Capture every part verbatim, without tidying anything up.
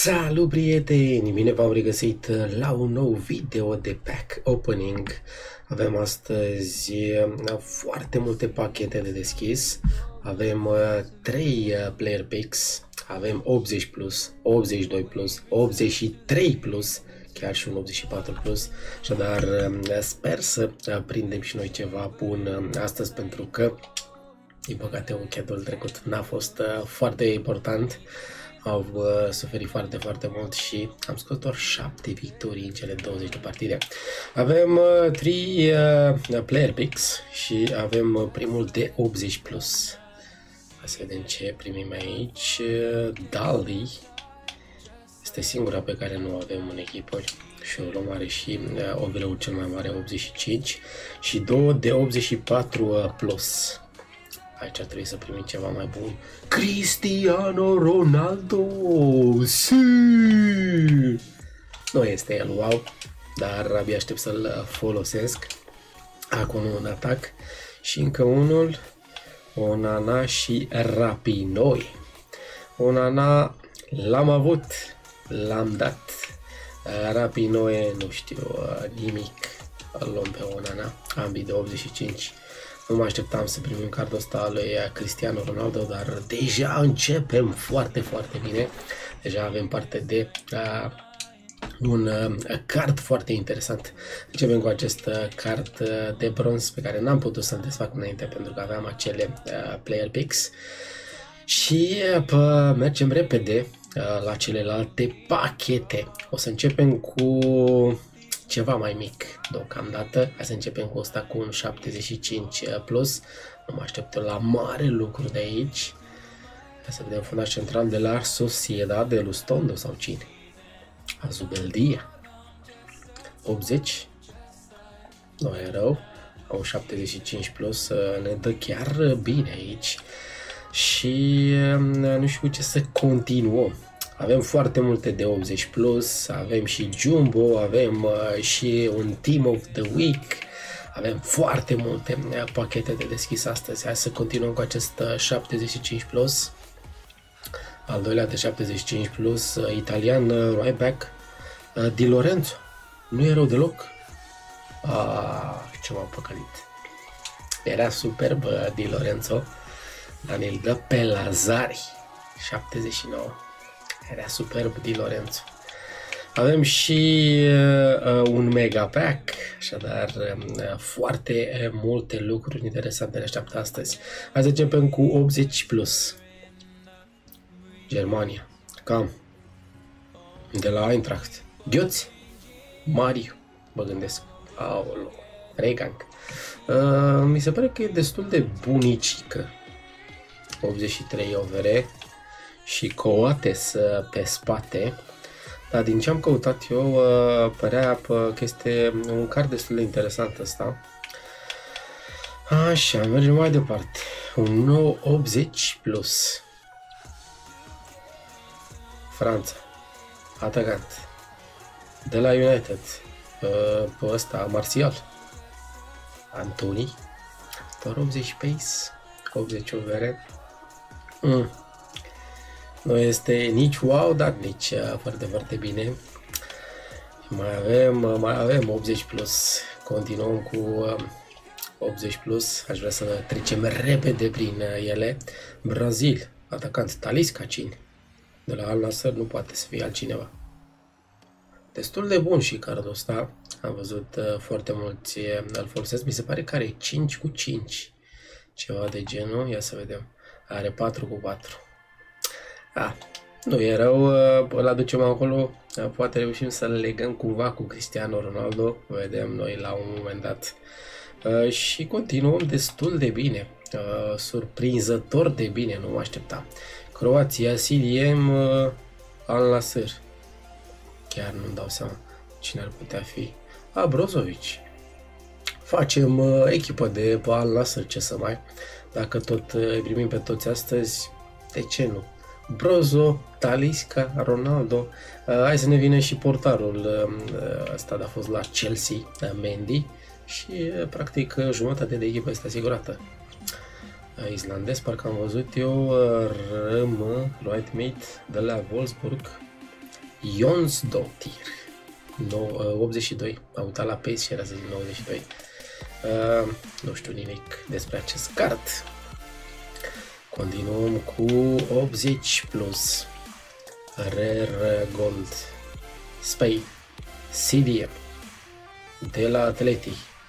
Salut prieteni! Bine v-am regăsit la un nou video de pack opening. Avem astăzi foarte multe pachete de deschis. Avem trei player picks. Avem optzeci plus, optzeci și doi plus, optzeci și trei plus, chiar și un optzeci și patru plus. Așadar sper să prindem și noi ceva bun astăzi, pentru că din păcate weekendul trecut n-a fost foarte important. Au uh, suferit foarte, foarte mult și am scos doar șapte victorii în cele douăzeci de partide. Avem uh, trei uh, player picks și avem uh, primul de optzeci plus. Hai să vedem ce primim aici. Uh, Dali este singura pe care nu avem în echipă și o luăm, are și uh, overall cel mai mare, optzeci și cinci, și două de optzeci și patru uh, plus. Aici ar trebui să primim ceva mai bun. Cristiano Ronaldo! Si! Nu este el wow, dar abia aștept să-l folosesc. Acum un atac și încă unul. Onana și Rapinoi. Onana l-am avut, l-am dat. Rapinoi nu știu nimic. Îl luăm pe Onana, ambii de optzeci și cinci. Nu mă așteptam să primim cardul ăsta al lui Cristiano Ronaldo, dar deja începem foarte, foarte bine. Deja avem parte de uh, un uh, card foarte interesant. Începem cu acest uh, card uh, de bronz pe care n-am putut să-l desfac înainte pentru că aveam acele uh, player picks. Și uh, mergem repede uh, la celelalte pachete. O să începem cu ceva mai mic deocamdată. Hai să începem cu ăsta, cu un șaptezeci și cinci plus. Nu mă aștept la mare lucru de aici. Hai să vedem fundaș central de la Sociedad de Lustondo sau cine? Azubeldia. optzeci. Nu e rău. Un șaptezeci și cinci plus ne dă chiar bine aici. Și nu știu ce să continuăm. Avem foarte multe de optzeci plus, avem și Jumbo, avem uh, și un Team of the Week, avem foarte multe uh, pachete de deschis astăzi. Hai să continuăm cu acest uh, șaptezeci și cinci plus, al doilea de șaptezeci și cinci plus, uh, italian, uh, right back, uh, Di Lorenzo. Nu e rău deloc. Ah, ce m-am păcălit. Era superb uh, Di Lorenzo, dar ne-l dă pe Lazari, șaptezeci și nouă. Era superb Di Lorenzo. Avem și uh, un mega pack, așadar uh, foarte uh, multe lucruri interesante ne așteaptă astăzi. Hai să începem cu optzeci plus. Germania. Cam. De la Eintracht. Dioți. Mario. Mă gândesc. Aolo. Regang. Uh, mi se pare că e destul de bunicică. optzeci și trei overe. Și Coates pe spate, dar din ce am căutat eu, părea că este un card destul de interesant ăsta. Așa, mergem mai departe. Un nou optzeci plus. Franța. Atacant. De la United. Pe ăsta, Martial. Antoni. Doar optzeci pace. optzeci overe. Mm. Nu este nici wow, dar nici uh, foarte, foarte bine. Mai avem, uh, mai avem optzeci plus. Continuăm cu uh, optzeci plus. Aș vrea să trecem repede prin uh, ele. Brazil, atacant Talisca, cine? De la Al Nassr, nu poate să fie altcineva. Destul de bun și cardul ăsta. Am văzut uh, foarte mulți uh, îl folosesc. Mi se pare că are cinci cu cinci. Ceva de genul. Ia să vedem. Are patru cu patru. Ah, nu e rău, îl aducem acolo, poate reușim să-l legăm cumva cu Cristiano Ronaldo, vedem noi la un moment dat. Și continuăm destul de bine, surprinzător de bine, nu mă așteptam. Croația, C D M, Al Nassr. Chiar nu-mi dau seama cine ar putea fi. A, Brozovic. Facem echipă de Al Nassr, ce să mai. Dacă tot îi primim pe toți astăzi, de ce nu? Brozo, Talisca, Ronaldo. Uh, hai să ne vină și portarul uh, ăsta, a fost la Chelsea, uh, Mendy, și uh, practic jumătate de echipă este asigurată. Uh, islandez, parcă am văzut eu, uh, Râm, White Meat de la Wolfsburg. Jons Dottir. optzeci și doi. Am uitat la pace și era să zic nouăzeci și doi. Uh, nu știu nimic despre acest card. Continuăm cu optzeci plus. Rare Gold. Spain. C D M. De la Atleti.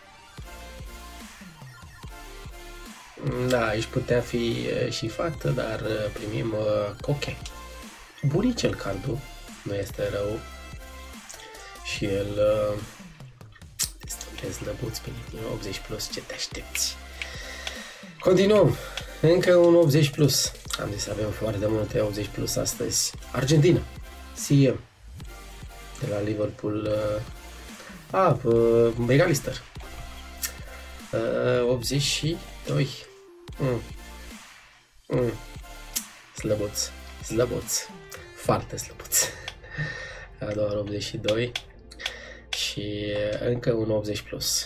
Da, aici putea fi și fată, dar primim uh, Coche. Buricel cardul, nu este rău. Și el uh, destul de slăbuț pe din optzeci plus, ce te aștepți? Continuăm, încă un optzeci plus. Am zis avem foarte multe optzeci plus astăzi. Argentina, C M. De la Liverpool. Uh, a, uh, Megalister. Uh, optzeci și doi. Mm. Mm. Slăbuț, slăbuț, foarte slăbuț. Doar optzeci și doi și încă un optzeci plus.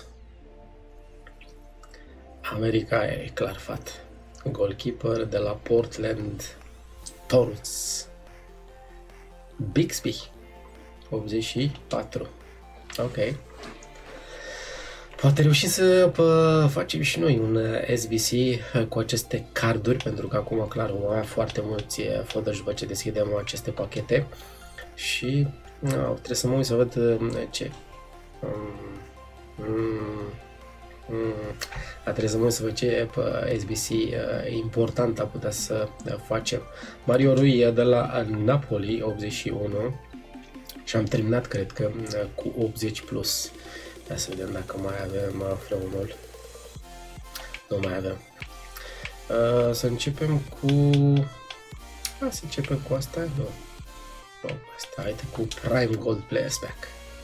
America e clar fat. Goalkeeper de la Portland Thorns. Bixby. optzeci și patru. Ok. Poate reușim să pă, facem și noi un S B C cu aceste carduri, pentru că acum, clar, vom avea foarte mulți fodări după ce deschidem aceste pachete. Și no, trebuie să mă uit să văd ce. Um, um, um, trebuie să mă uit să văd ce S B C uh, important a putea să facem. Mario Rui de la Napoli, optzeci și unu. Și am terminat, cred că, cu optzeci plus. Hai să vedem dacă mai avem uh, vreunul. Nu mai avem. Uh, să începem cu... Hai să începem cu asta? Nu. Nu, asta, haide cu Prime Gold Players Pack.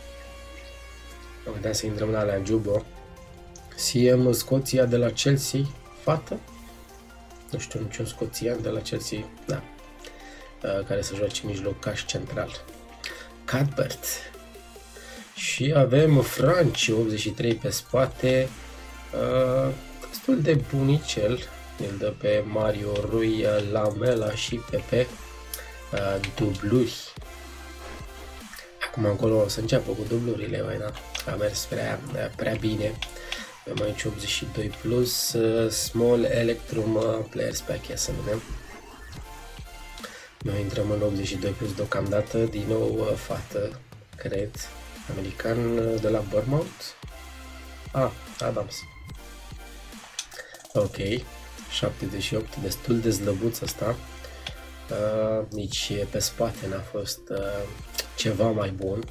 Am gândeam să intrăm la alea Jubo. C M Scoția de la Chelsea. Fată? Nu știu niciun scoțian de la Chelsea. Da. Uh, care să joace mijlocaș central. Cadbert. Și avem Franci, optzeci și trei pe spate, uh, destul de bunicel, îl dă pe Mario Rui, Lamela și Pepe, uh, dubluri. Acum încolo o să înceapă cu dublurile, mai, da? A mers prea, prea bine. Avem aici optzeci și doi plus, uh, Small Electrum uh, Players Pack, ia să vedem. Noi intrăm în optzeci și doi plus deocamdată, din nou uh, fată, cred. American de la Bournemouth. Ah, Adams. Ok. șaptezeci și opt, destul de slăbuț asta. Uh, nici pe spate n-a fost uh, ceva mai bun.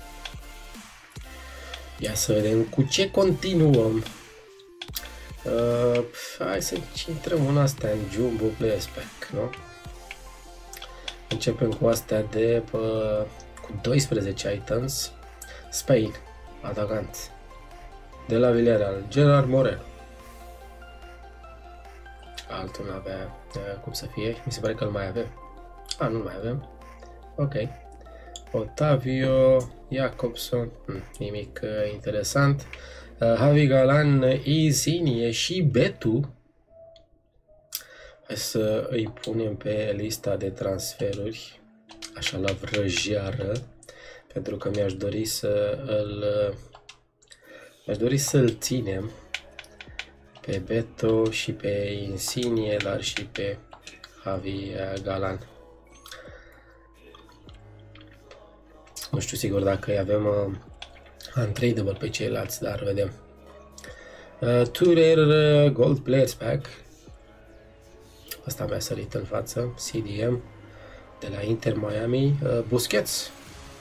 Ia să vedem cu ce continuăm. Uh, hai să intrăm în astea, în Jumbo Players Pack, nu? Începem cu astea de uh, cu doisprezece items. Spain, atacant. De la Villarreal, Gerard Moreno. Altul nu avea uh, cum să fie, mi se pare că îl mai avem. A, nu mai avem. Ok. Otavio Jacobson, hm, nimic uh, interesant. Uh, Javi Galan, Insigne și Betu. Hai să îi punem pe lista de transferuri, așa la vrăjeară. Pentru că mi-aș dori să îl mi-aș dori să-l ținem pe Beto și pe Insigne, dar și pe Javi Galan. Nu știu sigur dacă îi avem uh, untradable pe ceilalți, dar vedem. Uh, Two Rare uh, Gold Players Pack. Asta mi-a sărit în față. C D M de la Inter Miami. Uh, Busquets.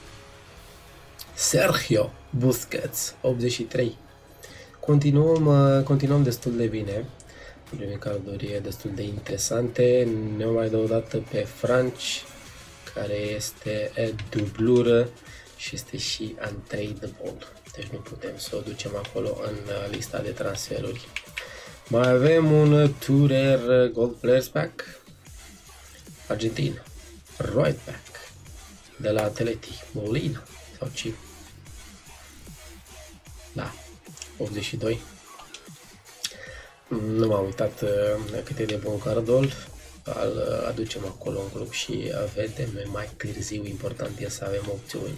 Sergio Busquets, optzeci și trei. Continuăm, uh, continuăm destul de bine. Primim carduri destul de interesante. Ne-au mai dat pe Franci, care este dublură și este și untradable. Deci nu putem să o ducem acolo în lista de transferuri. Mai avem un Two Rare Gold Players Pack. Argentina. Right Pack. De la Atleti. Molina. Sau ce? Da. optzeci și doi. Nu m-am uitat uh, cât e de bun cardul. îl aducem acolo în grup și vedem noi mai târziu. Important e să avem opțiuni.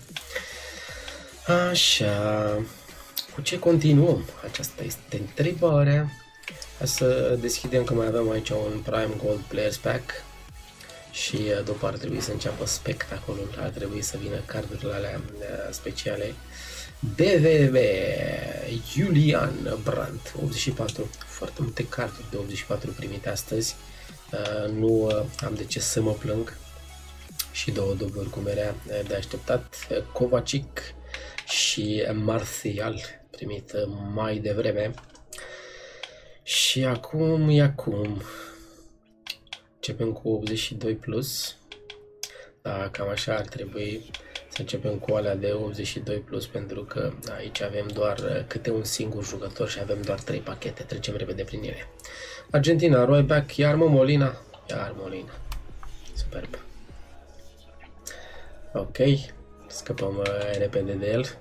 Așa, cu ce continuăm? Aceasta este întrebarea. Hai să deschidem că mai avem aici un Prime Gold Players Pack și după ar trebui să înceapă spectacolul, ar trebui să vină cardurile alea speciale. B V B, Julian Brandt, optzeci și patru, foarte multe carduri de optzeci și patru primite astăzi, nu am de ce să mă plâng și două dubluri cum era de așteptat. Kovacic și Martial primit mai devreme. Și acum e acum. Începem cu optzeci și doi plus. Da, cam așa ar trebui să începem cu alea de optzeci și doi plus, pentru că aici avem doar câte un singur jucător și avem doar trei pachete. Trecem repede prin ele. Argentina, Royback, iar Molina. Iar Molina. Superb. Ok. Scăpăm uh, repede de el.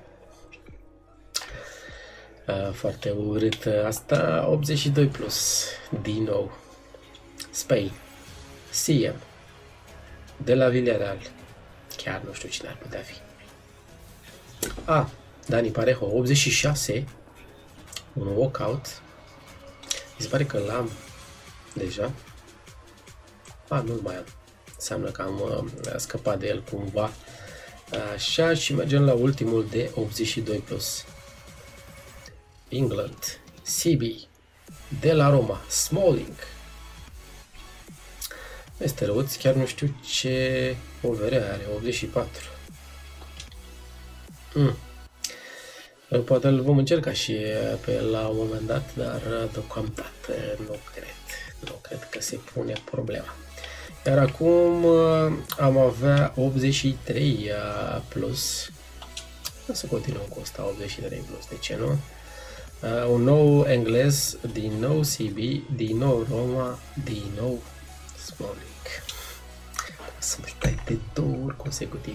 Uh, foarte urât asta. optzeci și doi plus. Din nou. Spain. C M. De la Villarreal. Chiar nu știu cine ar putea fi. A, Dani Parejo. optzeci și șase. Un walkout. Mi se pare că l-am deja. A, nu-l mai am. Înseamnă că am uh, scăpat de el cumva. Așa, și mergem la ultimul de optzeci și doi plus. England, C B, de la Roma, Smalling. Este răuț, chiar nu știu ce over are, optzeci și patru. Mm. Poate îl vom încerca și pe la un moment dat, dar deocamdată nu cred. Nu cred că se pune problema. Iar acum am avea optzeci și trei plus. O să continuăm cu asta, optzeci și trei plus, de ce nu? Uh, un nou englez, din nou C B, din nou Roma, din nou Smalling. Să-mi stai de două ori consecutiv.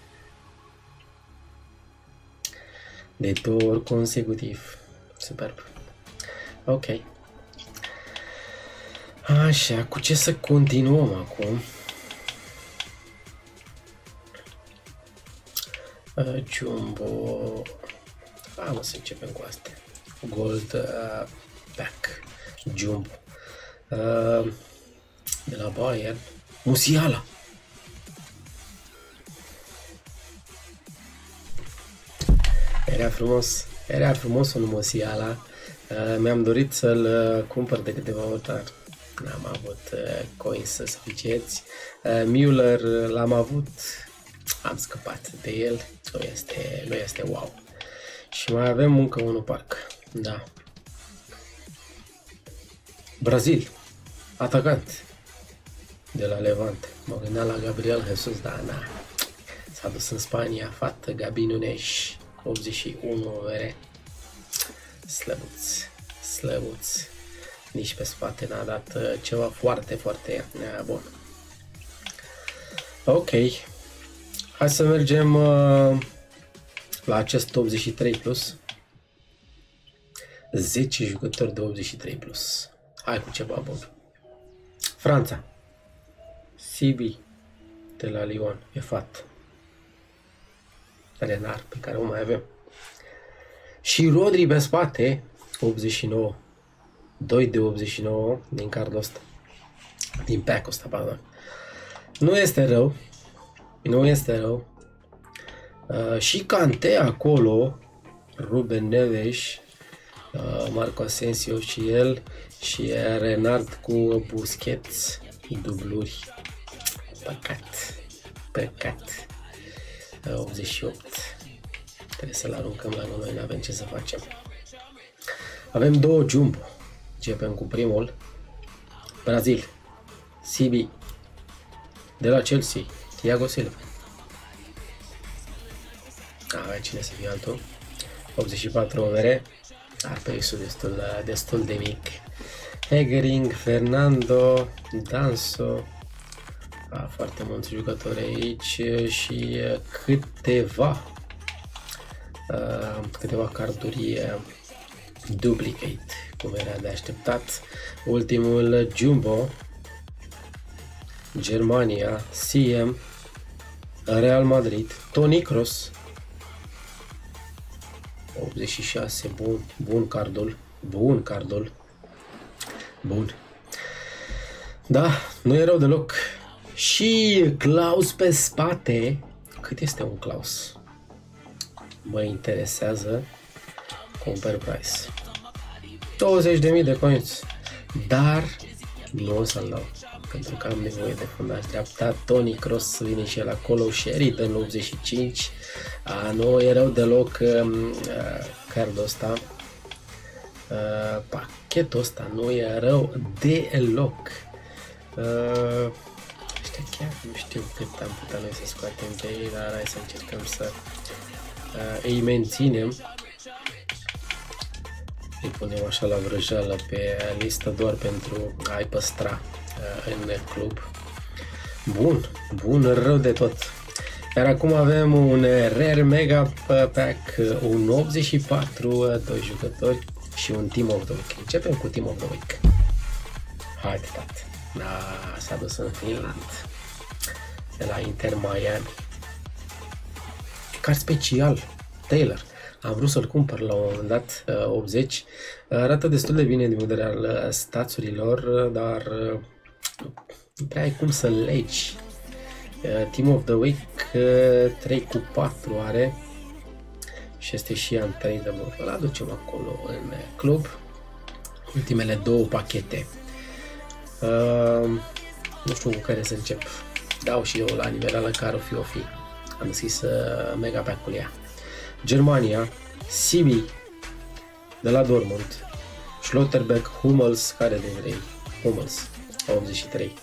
De două ori consecutiv. Superb. Ok. Așa, cu ce să continuăm acum? Uh, Jumbo. Am să începem cu astea. Gold uh, Pack. Jumbo. Uh, de la Bayern. Musiala. Era frumos. Era frumos un Musiala. Uh, Mi-am dorit să-l uh, cumpăr de câteva ori, dar n-am avut uh, coins suficienți. Uh, Müller l-am avut. Am scăpat de el. Nu este, nu este wow. Și mai avem încă unul parcă. Da. Brazil. Atacant. De la Levante. Mă gândeam la Gabriel Jesus, dar na. S-a dus în Spania. Fată Gabi Nunes. optzeci și unu vere. Slăbuț. Slăbuț. Nici pe spate n-a dat ceva foarte, foarte bun. Ok. Hai să mergem uh, la acest optzeci și trei plus. zece jucători de optzeci și trei plus. Hai cu ceva bun. Franța. C B de la Lyon. E fat. Renard, pe care o mai avem. Și Rodri pe spate. optzeci și nouă. doi de optzeci și nouă din cardul ăsta. Din pack-ul ăsta, pardon. Nu este rău. Nu este rău. Uh, și Kanté acolo. Ruben Neves. Uh, Marco Asensio și el. Și Renard cu Busquets. Dubluri. Păcat. Păcat. Uh, optzeci și opt. Trebuie să-l aruncăm la noi. N-avem ce să facem. Avem două jumbo. Începem cu primul. Brazil. C B. De la Chelsea. Thiago Silva. Avea cine să fie altul. optzeci și patru overe. Ar prețul destul, destul de mic. Hegering, Fernando, Danso. A, foarte mulți jucători aici și câteva uh, câteva carduri duplicate, cum era de așteptat. Ultimul jumbo. Germania, C M, Real Madrid, Toni Kroos, optzeci și șase, bun, bun cardul, bun cardul, bun. Da, nu e rău deloc. Și Klaus pe spate. Cât este un Klaus? Mă interesează. Compare price. douăzeci de mii de coins. Dar nu o să-l dau, pentru că am nevoie de fundaș dreapta. Toni Kroos vine și el acolo. Sheridan optzeci și cinci. A, nu e rău deloc uh, cardul ăsta. Uh, pachetul ăsta nu e rău deloc. Uh, ăștia chiar nu știu cât am putea noi să scoatem pe ei, dar hai să încercăm să uh, îi menținem. Îi punem așa la vrăjeală pe listă doar pentru a-i păstra uh, în club. Bun, bun, rău de tot. Iar acum avem un Rare Mega Pack, un optzeci și patru, doi jucători și un Team of the Week. Începem cu Team of the Week. Haide, tată. Da, s-a dus în Finland. De la Inter Miami. Card special, Taylor. Am vrut să-l cumpăr la un moment dat, optzeci. Arată destul de bine din vedere al stațurilor, dar nu prea ai cum să-l legi. Team of the Week trei cu patru are și este și untradeable. Îl aducem acolo în club. Ultimele două pachete. Uh, nu știu cu care să încep. Dau și eu la nivelă care o fi o fi. Am deschis uh, mega pack-ul ea. Germania, C B de la Dortmund, Schlotterbeck, Hummels, care de vrei? Hummels, optzeci și trei.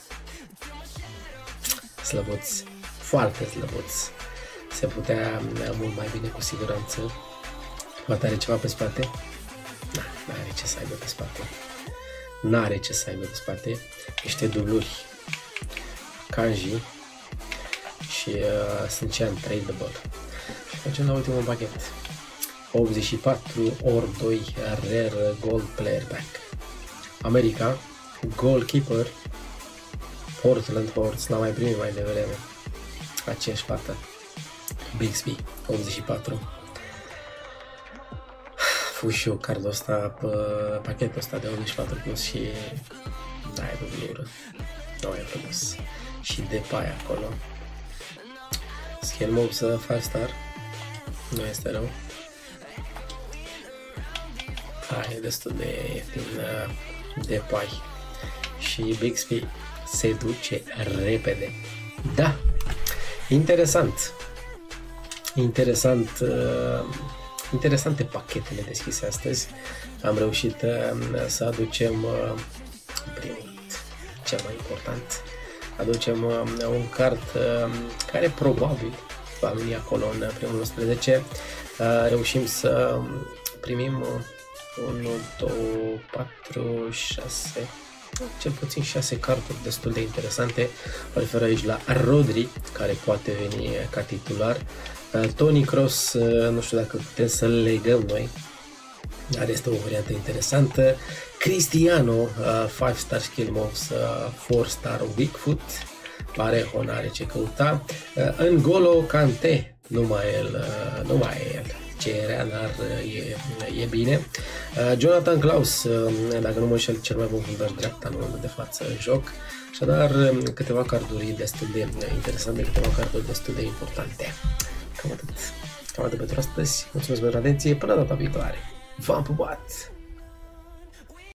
Slăbuț, foarte slăbuț. Se putea mult mai bine cu siguranță. Poate are ceva pe spate? Da, n-are ce să aibă pe spate. N-are ce să aibă pe spate. Niște dubluri. Kanji. Și uh, sunt ce untradeable. Și facem la ultimul pachet. optzeci și patru ori doi Rare Gold Player Pack. America, Goalkeeper, Portland Horse, l-am mai primit mai devreme. Aceeași fată. Bixby, optzeci și patru. Fu și eu cardul ăsta, pachetul ăsta de optzeci și patru plus și da, e dublură. Nu e frumos. Și de paie acolo. Scale Moves cinci star. Nu este rău. Hai, e destul de ieftin de pai. Și Bixby se duce repede. Da! Interesant. Interesant. Uh, interesante pachetele deschise astăzi. Am reușit uh, să aducem uh, în primul rând, cel mai important, aducem uh, un card uh, care probabil va veni acolo în primul unsprezece. Uh, reușim să primim unu, doi, patru, șase, cel puțin șase carduri destul de interesante. Mă refer aici la Rodri, care poate veni ca titular. Toni Kroos, nu știu dacă putem să-l legăm noi, dar este o variantă interesantă. Cristiano, cinci star skill moves, patru star weak foot, Parejo n-are ce căuta. N'Golo Kanté, numai el, numai el. Ce era, dar e, e bine. Jonathan Klaus, dacă nu mă înșel, cel mai bun fundaș dreapta în momentul de față în joc. Așadar, câteva carduri destul de interesante, câteva carduri destul de importante. Cam atât. Cam atât pentru astăzi. Mulțumesc pentru atenție. Până data viitoare. V-am pupat!